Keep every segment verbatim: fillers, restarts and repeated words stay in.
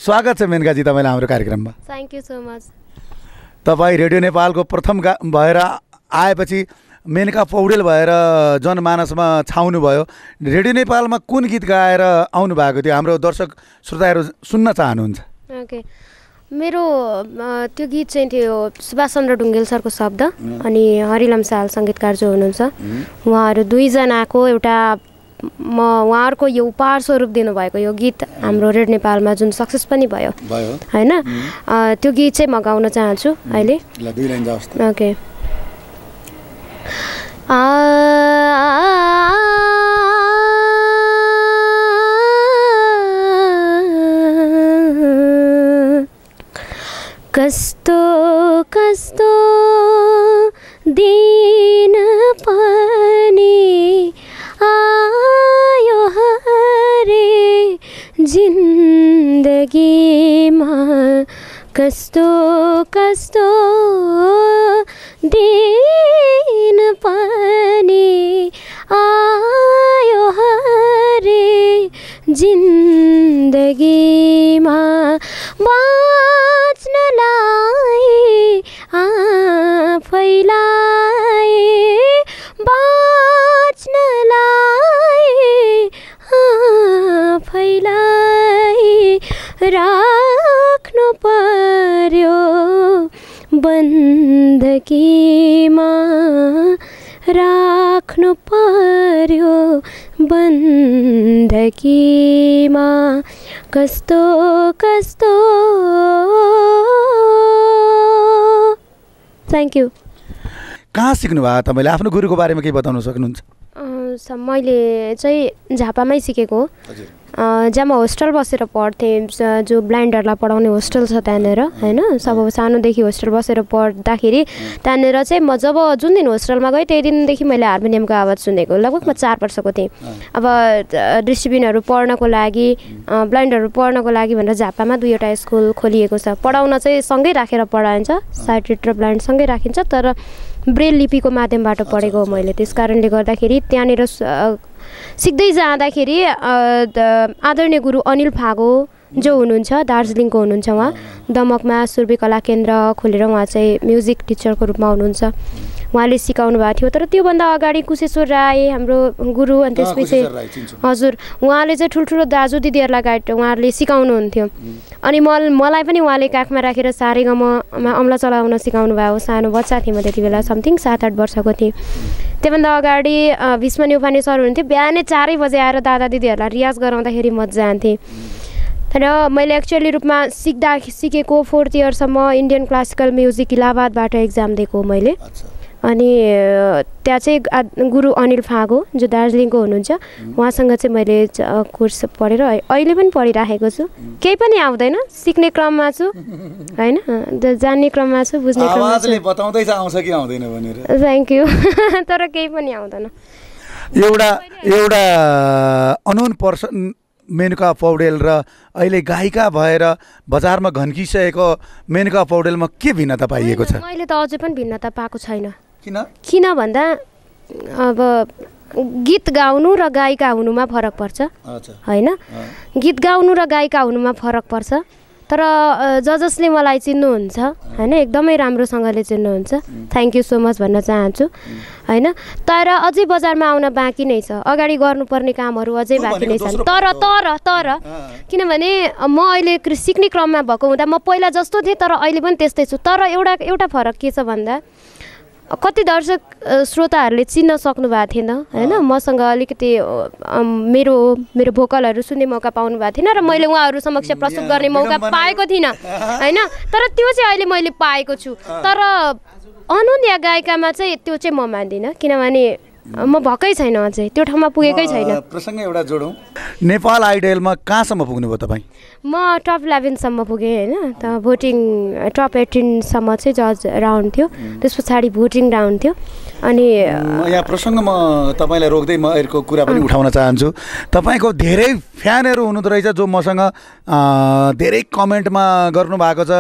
स्वागत छ मेनकाजी तपाईँलाई हाम्रो कार्यक्रममा। Thank you so much. तपाईँ रेडियो नेपालको प्रथम गा भएर आएपछि मेनका पौडेल भएर जनमानसमा छाउनु भयो। रेडियो नेपालमा कुन गीत गाएर आउनु भएको थियो हाम्रो दर्शक श्रोताहरू सुन्न चाहनुहुन्छ? ओके, मेरो त्यो गीत चाहिँ थियो सुभाष चन्द्र ढुङ्गेल सरको शब्द अनि हरिलम साल सङ्गीतकार जो हुनुहुन्छ उहाँहरू दुईजनाको एउटा म उहाँहरूको यो उपहार स्वरूप दिनुभएको यो गीत हाम्रो रेडियो नेपालमा जुन सक्सेस पनि भयो होइन, त्यो गीत चाहिँ म गाउन चाहन्छु अहिले। ओके। कस्तो कस्तो दिन पनि आयो हरे जिन्दगीमा, कस्तो कस्तो दिन पनि आयो हरे जिन्दगीमा, बाँच्नलाई आफैलाई बाँच्नलाई आफैलाई राख्नु पर्यो बन्दकीमा, राख्नु पर्यो बन्दकीमा, कस्तो कस्तो। Thank you. कहाँ सिक्नु भयो तपाईँले? आफ्नो गुरुको बारेमा केही बताउन सक्नुहुन्छ? मैले चाहिँ झापामै सिकेको हो, जहाँ म होस्टेल बसेर पढ्थेँ, जो ब्लाइन्डहरूलाई पढाउने होस्टेल छ त्यहाँनिर होइन। सब सानोदेखि होस्टेल बसेर पढ्दाखेरि त्यहाँनिर चाहिँ म जब जुन दिन होस्टेलमा गएँ त्यही दिनदेखि मैले हार्मोनियमको आवाज सुनेको। लगभग म चार वर्षको थिएँ। अब दृष्टिबिनहरू पढ्नको लागि ब्लाइन्डहरू पढ्नको लागि भनेर झापामा दुईवटा स्कुल खोलिएको छ। पढाउन चाहिँ सँगै राखेर पढाइन्छ, साइटेड र ब्लाइन्ड सँगै राखिन्छ, तर ब्रेल लिपिको माध्यमबाट पढेको हो मैले। त्यस कारणले गर्दाखेरि त्यहाँनिर सिक्दै जाँदाखेरि आदरणीय गुरु अनिल फागो जो हुनुहुन्छ दार्जिलिङको हुनुहुन्छ, उहाँ दमकमा सुर्बी कला केन्द्र खोलेर उहाँ चाहिँ म्युजिक टिचरको रूपमा हुनुहुन्छ। उहाँले सिकाउनु भएको थियो। तर त्योभन्दा अगाडि कुशेश्वर राई हाम्रो गुरु, अनि त्यसपछि हजुर उहाँले चाहिँ ठुल्ठुलो दाजु दिदीहरूलाई गाइड उहाँहरूले सिकाउनुहुन्थ्यो। अनि म मलाई पनि उहाँले काखमा राखेर सारेगममा अम्ला चलाउन सिकाउनु भयो। सानो बच्चा थिएँ म त्यति बेला, समथिङ सात आठ वर्षको थिएँ। त्योभन्दा अगाडि भीष्म न्यौपाने सर हुनुहुन्थ्यो, बिहानै चारै बजे आएर दादा दिदीहरूलाई रियाज गराउँदाखेरि म जान्थेँ। र मैले एक्चुअली रूपमा सिक्दा सिकेको फोर्थ इयरसम्म इन्डियन क्लासिकल म्युजिक इलाहाबादबाट एक्जाम दिएको मैले। अनि त्यहाँ चाहिँ गुरु अनिल फागो जो दार्जिलिङको हुनुहुन्छ उहाँसँग चाहिँ मैले कोर्स पढेर अहिले पनि पढिराखेको छु। केही पनि आउँदैन, सिक्ने क्रममा छु होइन, जान्ने क्रममा छु, बुझ्ने क्रममा छु। बताउँदै आउँछ कि आउँदैन भनेर। Thank you. तर केही पनि आउँदैन। एउटा एउटा अननोन पर्सन मेनका पौडेल र अहिले गायिका भएर बजारमा घन्किसकेको मेनका पौडेलमा के भिन्नता पाइएको छ? मैले त अझै पनि भिन्नता पाएको छैन। किन? किन भन्दा अब गीत गाउनु र गायिका हुनुमा फरक पर्छ होइन। गीत गाउनु र गायिका हुनुमा फरक पर्छ। तर ज जसले मलाई चिन्नुहुन्छ होइन, एकदमै राम्रोसँगले चिन्नुहुन्छ, थ्याङ्क यू सो मच भन्न चाहन्छु होइन। तर अझै बजारमा आउन बाँकी नै छ, अगाडि गर्नुपर्ने कामहरू अझै बाँकी नै छन्। तर तर तर किनभने म अहिले सिक्ने क्रममा भएको हुँदा म पहिला जस्तो थिएँ तर अहिले पनि त्यस्तै छु। तर एउटा एउटा फरक के छ भन्दा कति दर्शक श्रोताहरूले चिन्न सक्नु भएको थिएन होइन, मसँग अलिकति मेरो मेरो भोकलहरू सुन्ने मौका पाउनु भएको थिएन र मैले उहाँहरू समक्ष प्रस्तुत गर्ने मौका पाएको थिइनँ होइन। तर त्यो चाहिँ अहिले मैले पाएको छु। तर अनन्या गायिकामा चाहिँ त्यो चाहिँ म मान्दिनँ, किनभने म भएकै छैन, अझै त्यो ठाउँमा पुगेकै छैन। प्रसङ्ग एउटा जोडौँ, नेपाल आइडलमा कहाँसम्म पुग्नुभयो तपाईँ? म टप इलेभेनसम्म पुगेँ होइन। त भोटिङ टप एटिनसम्म चाहिँ जज राउन्ड थियो, त्यस पछाडि भोटिङ राउन्ड थियो। अनि यहाँ प्रसङ्ग म तपाईँलाई रोक्दै म अर्को कुरा पनि उठाउन चाहन्छु। तपाईँको धेरै फ्यानहरू हुनुहुँदो रहेछ जो मसँग धेरै कमेन्टमा गर्नुभएको छ,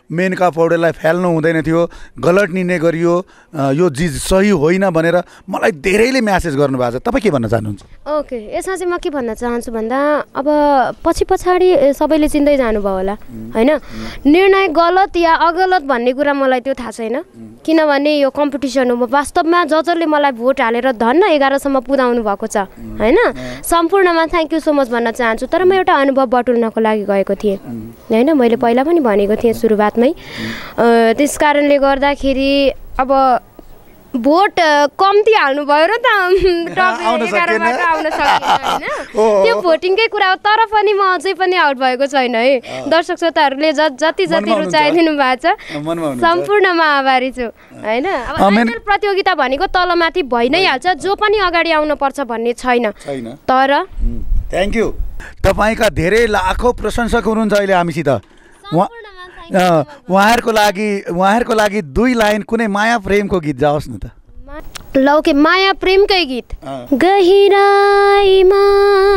मेनका पौडेललाई फाल्नु हुँदैन थियो, गलत निर्णय गरियो, यो चिज सही होइन भनेर मलाई धेरैले म्यासेज गर्नुभएको छ। तपाईँ के भन्न चाहनुहुन्छ? ओके, यसमा चाहिँ म के भन्न चाहन्छु भन्दा अब पछि पछाडि सबैले चिन्दै जानुभयो होला होइन। निर्णय गलत या अगलत भन्ने कुरा मलाई त्यो थाहा छैन, किनभने यो कम्पिटिसन हो। वास्तवमा ज जसले मलाई भोट हालेर धन्न एघारसम्म पुर्याउनु भएको छ होइन, सम्पूर्णमा थ्याङ्क यू सो मच भन्न चाहन्छु। तर म एउटा अनुभव बटुल्नको लागि गएको थिएँ होइन, मैले पहिला पनि भनेको थिएँ सुरुवातमै। त्यस कारणले गर्दाखेरि अब भोट कम्ती हाल्नुभयो र त एघारबाट आउन सकिएन होइन, त्यो भोटिङकै कुरा हो। तर पनि म अझै पनि आउट भएको छैन है। दर्शक श्रोताहरूले ज जति जति रुचाइदिनु भएको छ सम्पूर्णमा आभारी छु होइन। अब प्रतियोगिता भनेको तलमाथि भइ नै हाल्छ, जो पनि अगाडि आउनुपर्छ भन्ने छैन। तर थ्याङ्क यू, तपाईँका धेरै लाखौँ प्रशंसक हुनुहुन्छ अहिले हामीसित। उहाँहरूको लागि उहाँहरूको लागि दुई लाइन कुनै माया प्रेमको गीत जाओस् न त। लौ के माया प्रेमकै गीत। गहिराईमा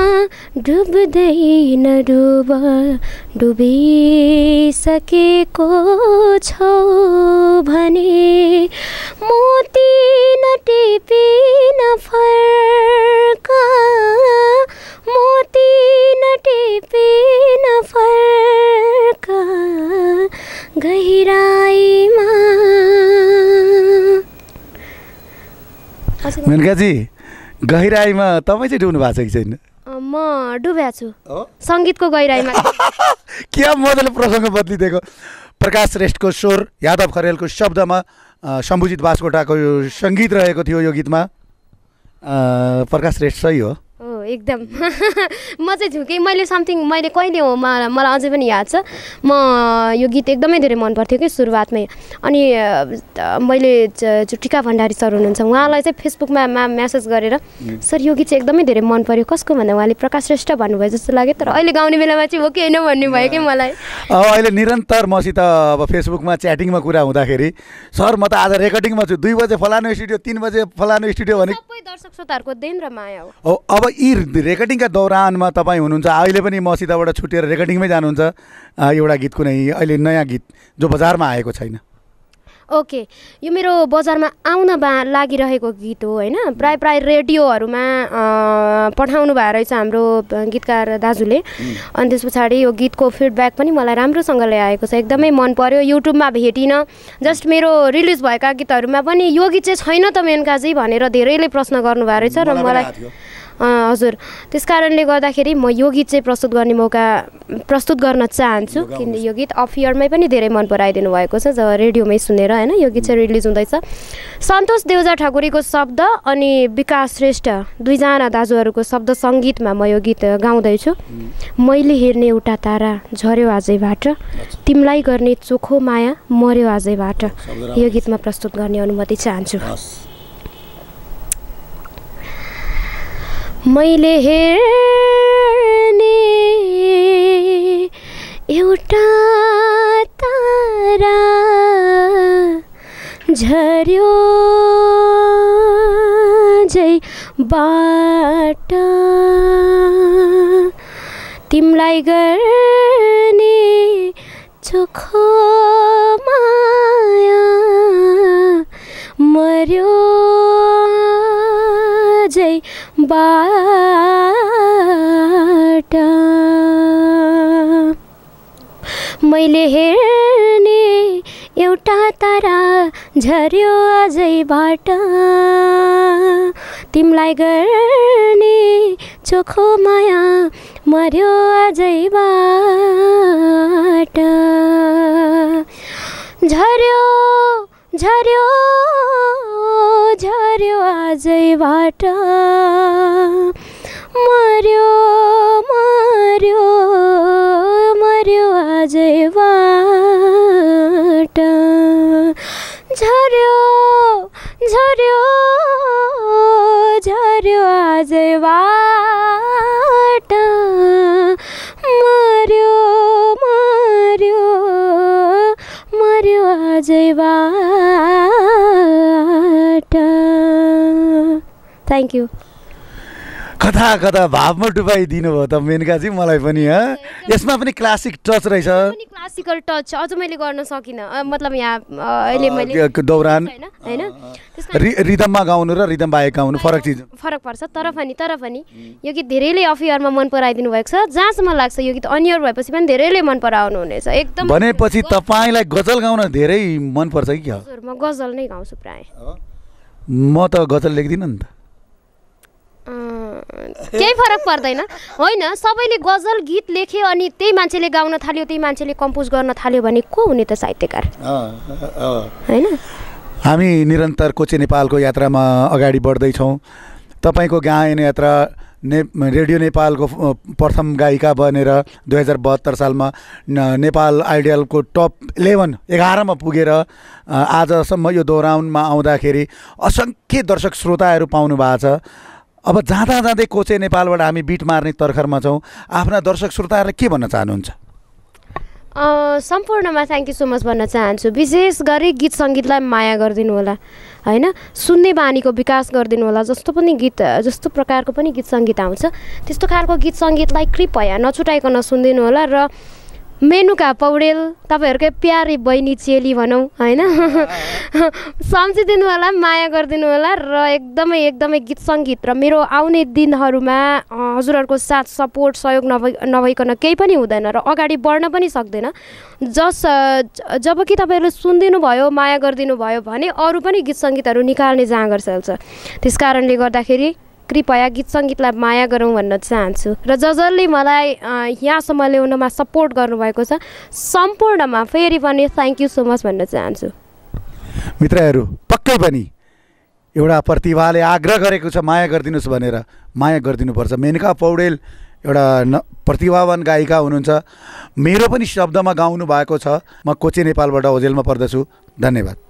डुब्दै नडुब डुबिसकेको छौ भने मोती नटिपी नफर्का, मोती नटिपी नफर्का गहिराईमा। मेनकाजी, गहिराईमा तपाईँ चाहिँ डुब्नु भएको छ कि छैन? म डुबेको छु सङ्गीतको गहिराईमा। क्या मजाले प्रसङ्ग बदलिदिएको। प्रकाश श्रेष्ठको स्वर, यादव खरेलको शब्दमा, शम्भुजित बास्कोटाको यो सङ्गीत रहेको थियो यो गीतमा। प्रकाश श्रेष्ठ सही हो एकदम। म चाहिँ झुकेँ, मैले समथिङ मैले कहिले हो म मलाई अझै पनि याद छ। म यो गीत एकदमै धेरै मन पर्थ्यो कि सुरुवातमै। अनि मैले जो टिका भण्डारी सर हुनुहुन्छ उहाँलाई चाहिँ फेसबुकमा मा म्यासेज गरेर सर यो गीत चाहिँ एकदमै धेरै मन पऱ्यो, कसको भन्दा उहाँले प्रकाश श्रेष्ठ भन्नुभयो जस्तो लाग्यो। तर अहिले गाउने बेलामा चाहिँ हो कि होइन भन्ने भयो कि मलाई। अब अहिले निरन्तर मसित अब फेसबुकमा च्याटिङमा कुरा हुँदाखेरि सर म त आज रेकर्डिङमा छु, दुई बजे फलानु स्टुडियो, तिन बजे फलानु स्टुडियो भने सबै दर्शक श्रोताहरूको देन र माया हो। अब यी रेकर्डिङका दौरानमा तपाईँ हुनुहुन्छ, अहिले पनि मसितबाट छुटेर रेकर्डिङमै जानुहुन्छ। एउटा गीत कुनै अहिले नयाँ गीत जो बजारमा आएको छैन? ओके, यो मेरो बजारमा आउन बा लागिरहेको गीत हो होइन। प्राय प्राय रेडियोहरूमा पठाउनु भएको रहेछ हाम्रो गीतकार दाजुले। अनि त्यस पछाडि यो गीतको फिडब्याक पनि मलाई राम्रोसँगले आएको छ, एकदमै मन पर्यो। युट्युबमा भेटिनँ, जस्ट मेरो रिलिज भएका गीतहरूमा पनि यो गीत चाहिँ छैन त मेनकाजी भनेर धेरैले प्रश्न गर्नुभएको रहेछ र मलाई हजुर त्यस कारणले गर्दाखेरि म यो गीत चाहिँ प्रस्तुत गर्ने मौका प्रस्तुत गर्न चाहन्छु। किन यो गीत अफियरमै पनि धेरै मन पराइदिनु भएको छ, जब रेडियोमै सुनेर होइन। यो गीत चाहिँ रिलिज हुँदैछ। सन्तोष देउजा ठकुरीको शब्द अनि विकास श्रेष्ठ दुईजना दाजुहरूको शब्द सङ्गीतमा म यो गीत गाउँदैछु। मैले हेर्ने एउटा तारा झऱ्यो आजैबाट, तिमीलाई गर्ने चोखो माया मर्यो आजैबाट। यो गीतमा प्रस्तुत गर्ने अनुमति चाहन्छु। मैले हेर्ने एउटा तारा झर्यो जैबाट, तिमीलाई गर्ने चोखो माया मर्यो जैबाट। मैले हेर्ने एउटा तारा झर्यो आजैबाट, तिमीलाई गर्ने चोखो माया मर्यो आजैबाट। झर्यो झर्यो झर्यो आजैबाट, मर्यो मर्यो मर्यो आजैबाट। झर्यो झर्यो झर्यो आजैबाट, मर्यो मर्यो मर्यो आजैबाट। Thank you. कथा कथा भावमा डुबाइदिनु भयो त मेनकाजी, मलाई पनि। यसमा पनि क्लासिक टच रहेछ। क्लासिकल टच अझ मैले गर्न सकिनँ अ, मतलब यहाँ अ, अहिले मैले अ, के- दौरान होइन होइन त्यस कारण रि रिदममा गाउनु र रिदम बाहेक गाउनु फरक चिज फरक पर्छ तर पनि तर पनि यो गीत धेरैले अफियरमा मन पराइदिनु भएको छ जहाँसम्म लाग्छ यो गीत अनियर भएपछि पनि धेरैले मन पराउनु हुनेछ एकदम भनेपछि तपाईँलाई गजल गाउन धेरै मनपर्छ कि क्या हजुर म गजल नै गाउँछु प्राय म त गजल लेख्दिनँ नि त केही फरक पर्दैन होइन सबैले गजल गीत लेख्यो अनि त्यही मान्छेले गाउन थाल्यो त्यही मान्छेले कम्पोज गर्न थाल्यो भने को हुने त साहित्यकार होइन हामी निरन्तर कोचे नेपालको यात्रामा अगाडि बढ्दैछौँ तपाईँको गायन यात्रा ने रेडियो नेपालको अ, प्रथम गायिका बनेर दुई हजार बहत्तर सालमा न- नेपाल आइडियलको टप इलेभेन एघारमा पुगेर अ, आजसम्म यो दोहोराउनमा आउँदाखेरि असङ्ख्य दर्शक श्रोताहरू पाउनु भएको छ अब जाँदा जाँदै कोचे नेपालबाट हामी बिट मार्ने तर्खरमा छौँ आफ्ना दर्शक श्रोताहरूलाई के भन्न चाहनुहुन्छ अ, सम्पूर्णमा थ्याङ्क यू सो मच भन्न चाहन्छु विशेष गरी गीत सङ्गीतलाई माया गरिदिनु होला होइन सुन्ने बानीको विकास गरिदिनु होला जस्तो पनि गीत जस्तो प्रकारको पनि गीत सङ्गीत आउँछ त्यस्तो खालको गीत सङ्गीतलाई कृपया नछुटाइकन सुनिदिनु होला र मेनुका पौडेल तपाईँहरूकै प्यारी बहिनी चेली भनौँ होइन सम्झिदिनु होला माया गरिदिनु होला र एकदमै एकदमै गीत सङ्गीत र मेरो आउने दिनहरूमा अ, हजुरहरूको साथ सपोर्ट सहयोग नभइ नभइकन केही पनि हुँदैन र अगाडि बढ्न पनि सक्दैन जस अ, ज- जब कि तपाईँहरूले सुनिदिनु भयो माया गरिदिनु भयो भने अरू पनि गीत सङ्गीतहरू निकाल्ने जाँगर चल्छ त्यस कारणले गर्दाखेरि कृपया गीत सङ्गीतलाई माया गरौँ भन्न चाहन्छु र ज जसले मलाई अ, यहाँसम्म ल्याउनमा सपोर्ट गर्नुभएको छ सम्पूर्णमा फेरि पनि थ्याङ्क यू सो मच भन्न चाहन्छु मित्रहरू पक्कै पनि एउटा प्रतिभाले आग्रह गरेको छ माया गरिदिनुहोस् भनेर माया गरिदिनुपर्छ मेनका पौडेल एउटा न प्रतिभावान गायिका हुनुहुन्छ मेरो पनि शब्दमा गाउनु भएको छ म कोचे नेपालबाट ओजेलमा पर्दछु धन्यवाद